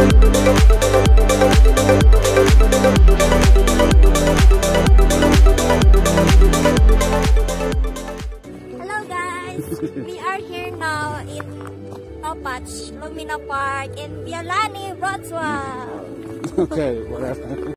Hello guys, we are here now in Topach, Lumina Park in Violani, Wrocław. Okay, whatever.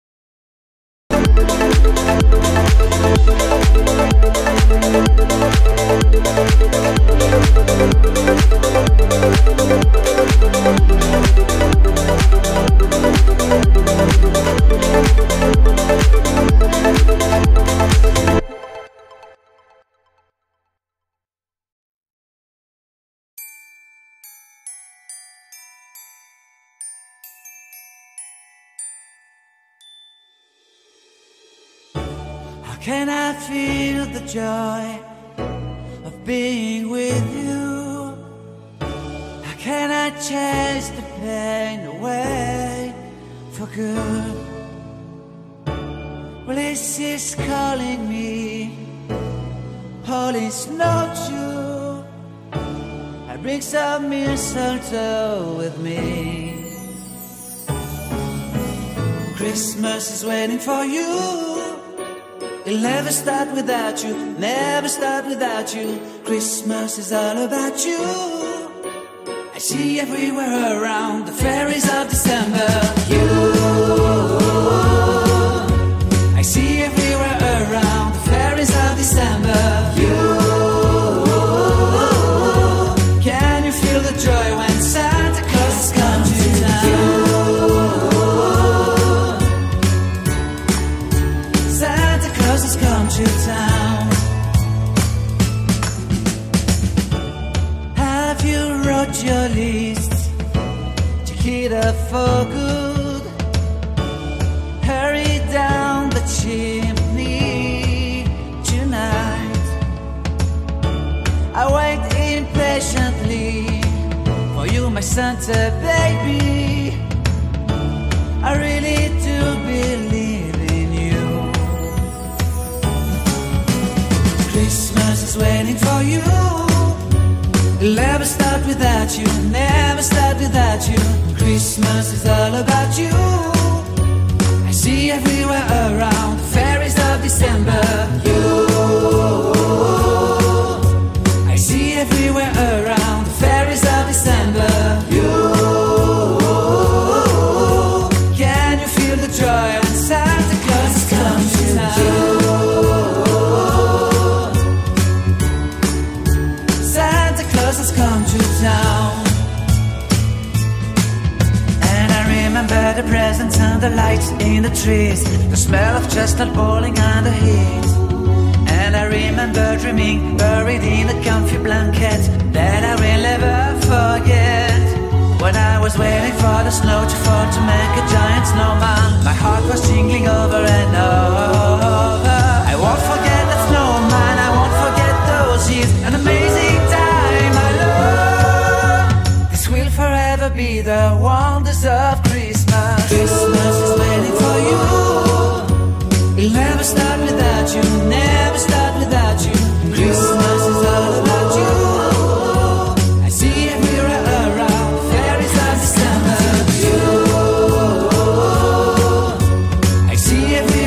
Can I feel the joy of being with you? How can I chase the pain away for good? Well, this is calling me, all is not true. I bring some mistletoe with me. Christmas is waiting for you. It'll never start without you, never start without you. Christmas is all about you. I see everywhere around the fairies of December. You, I see everywhere around the fairies of December. You, can you feel the joy when Santa Claus has come to town? Has come to town. Have you wrote your list to hit up for good? Hurry down the chimney tonight. I wait impatiently for you, my Santa baby. I really do believe in you. Christmas is waiting for you. It'll never start without you, never start without you. Christmas is all about you. I see everywhere around the fairies of December. You, I see everywhere around the fairies of December. You, can you feel the joy when Santa Claus has come to town? Has come to town. And I remember the presents and the lights in the trees, the smell of chestnut boiling and the heat. And I remember dreaming, buried in a comfy blanket that I will never forget. When I was waiting for the snow to fall to make a giant snowman, my heart was jingling over and over. I won't forget that snowman, I won't forget those years, an amazing time. Will forever be the wonders of Christmas. Christmas is waiting for you. It'll never start without you, never start without you. Christmas is all about you. I see everywhere around the fairies of December. You, I see everywhere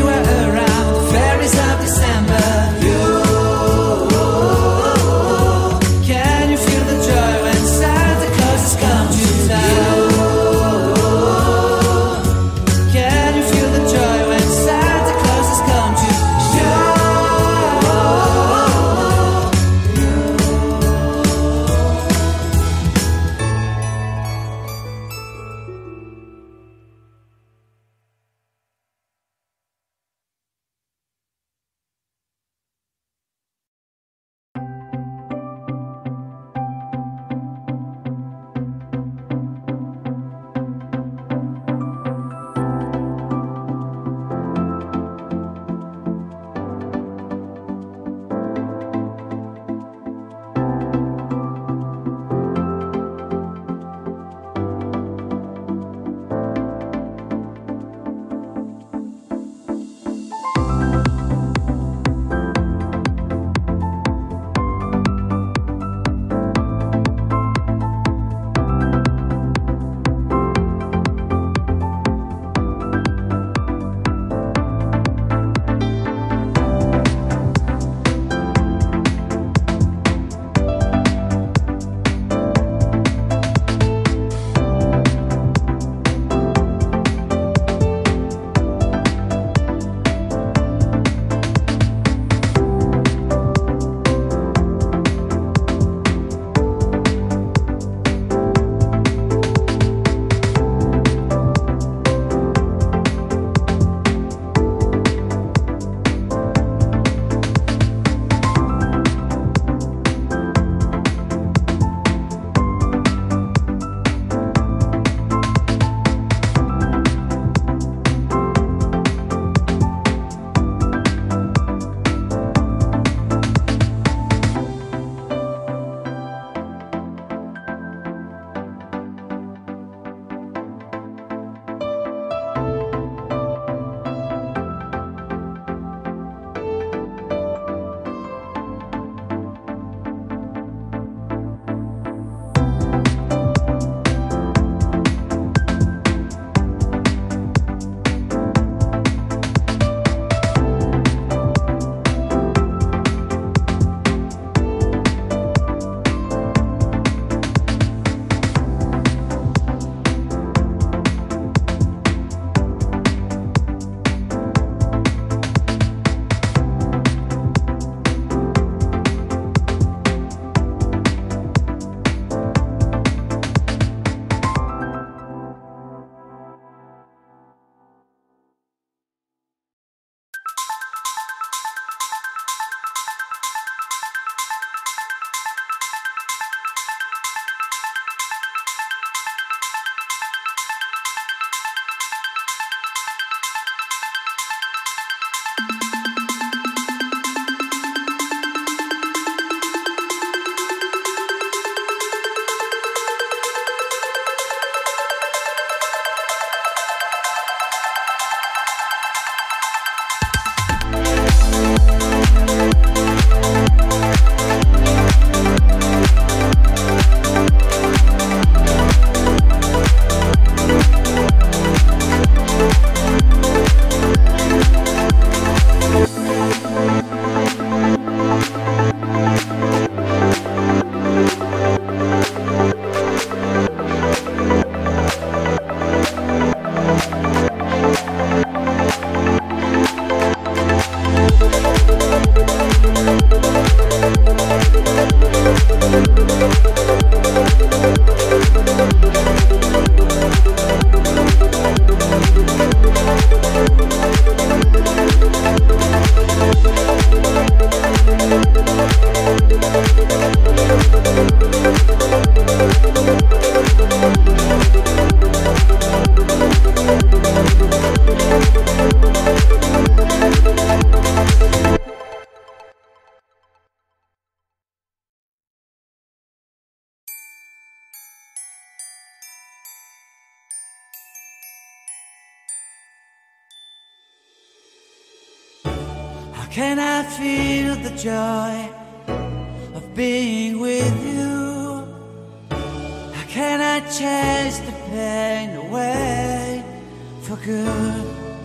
can I feel the joy of being with you? How can I chase the pain away for good?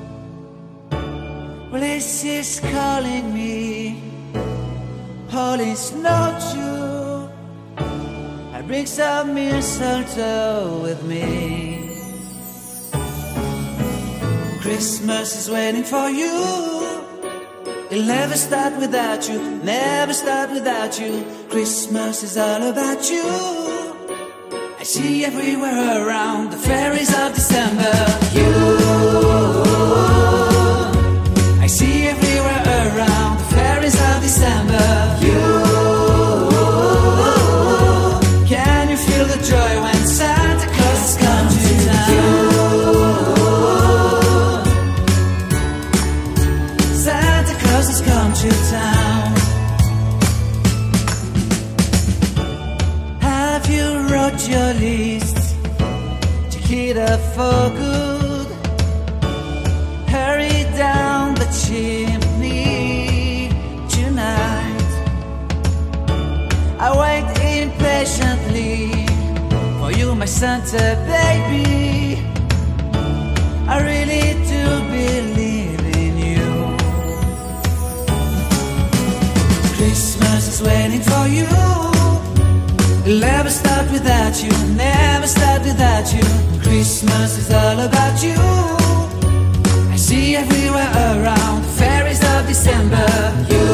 Well, this is calling me, all is not true. I bring some mistletoe with me. Christmas is waiting for you. It'll never start without you, never start without you. Christmas is all about you. I see everywhere around the fairies of December. You, I see everywhere around the fairies of December. You, can you feel the joy when Santa Claus has come to town? Santa Claus has come to town. Have you wrote your list? Check it up for good. Hurry down the chimney tonight. I wait impatiently for you, my Santa baby. I really do believe in you. Christmas is waiting for you. It'll never start without you, never start without you. Christmas is all about you. I see everywhere around the fairies of December. You,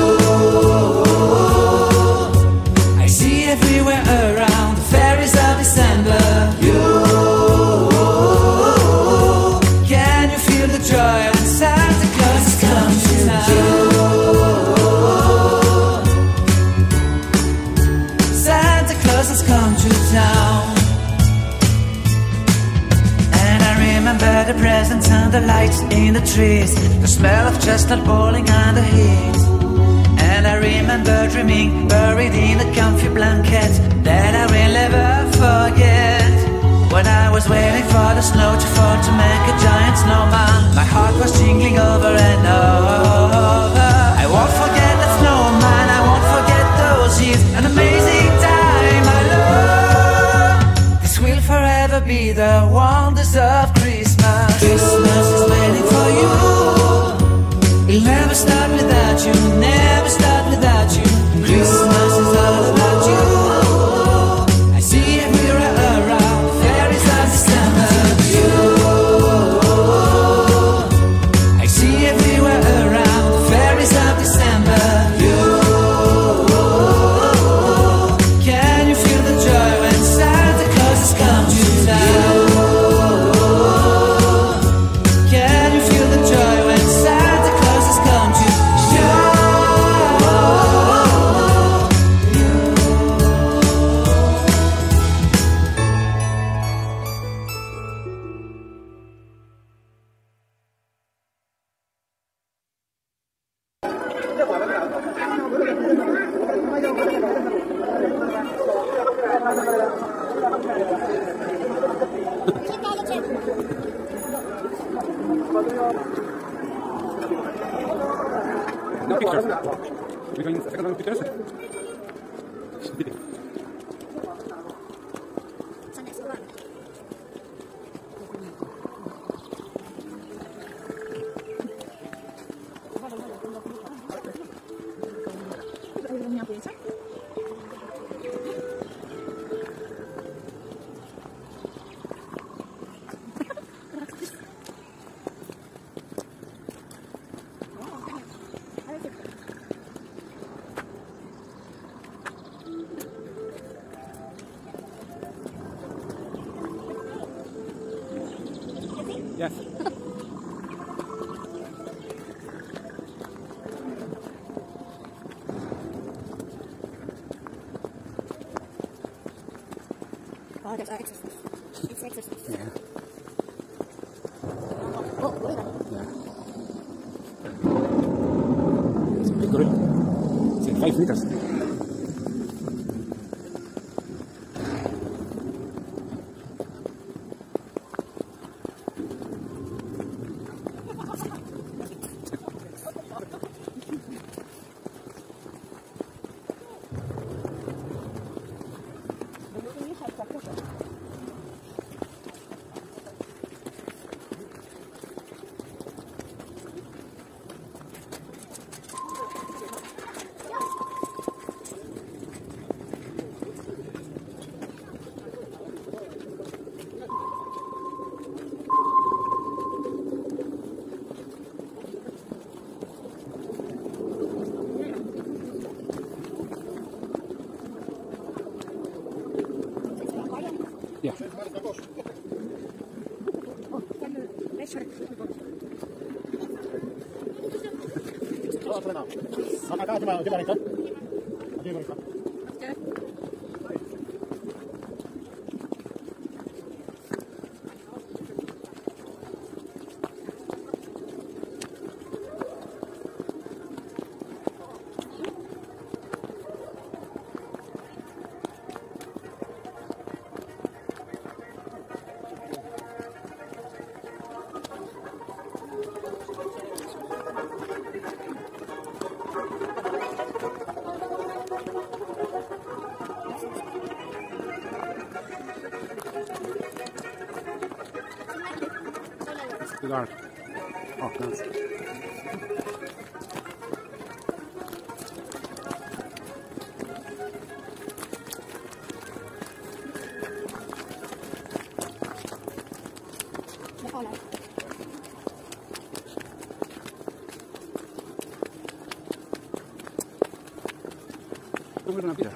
I see everywhere around the fairies of December. You, can you feel the joy when Santa Claus has come to town? Santa Claus has come to town. And I remember the presents and the lights in the trees, the smell of chestnut boiling and the heat. And I remember dreaming, buried in a comfy blanket that I will never forget. When I was waiting for the snow to fall to make a giant snowman, my heart was jingling over and over. I won't forget that snowman, I won't forget those years, an amazing time I love. This will forever be the wonders of Christmas. Christmas is waiting for you. It'll never start without you, never start without you. Christmas is all about you. I see everywhere around the fairies of December. You, I see everywhere around the fairies of December. You, can you feel the joy when Santa Claus has come to town? Can you feel the joy when Santa Claus has come to town? No pictures. We're going to second round of pictures. Yes. Oh, there's our exercise. It's exercise. Yeah. Oh, look at that. Yeah. It's a big gorilla. It's in 5 meters. picture. Too dark. Oh, nice. The color. Come vedo una pira.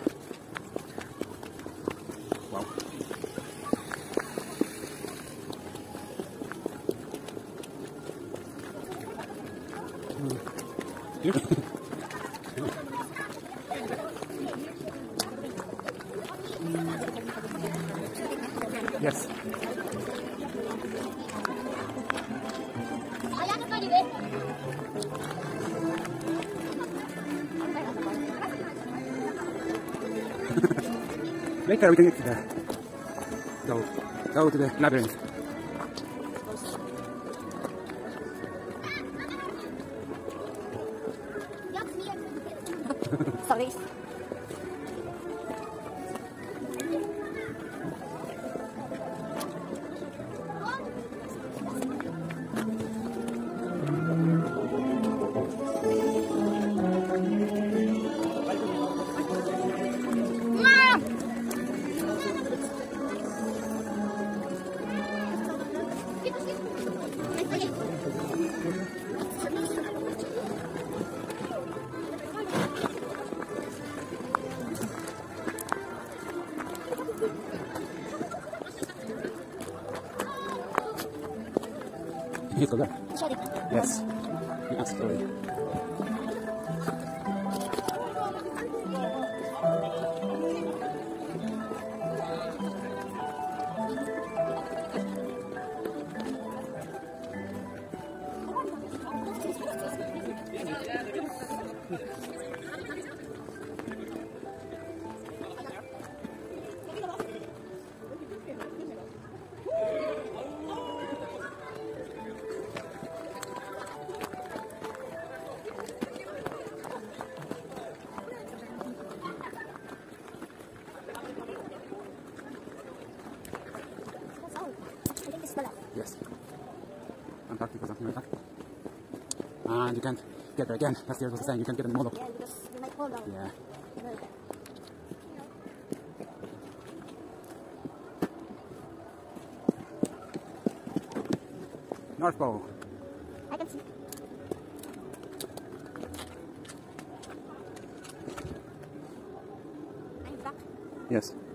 Wow. Yes. Later we can get to go to the labyrinth. Sorry. You forgot. Sorry. Yes. You asked already. Yes. Antarctica or something like that. And you can't get there again. Last year was the same. You can't get in the model. Yeah, because you might fall down. Yeah. North Pole. I can see. I'm back. Yes.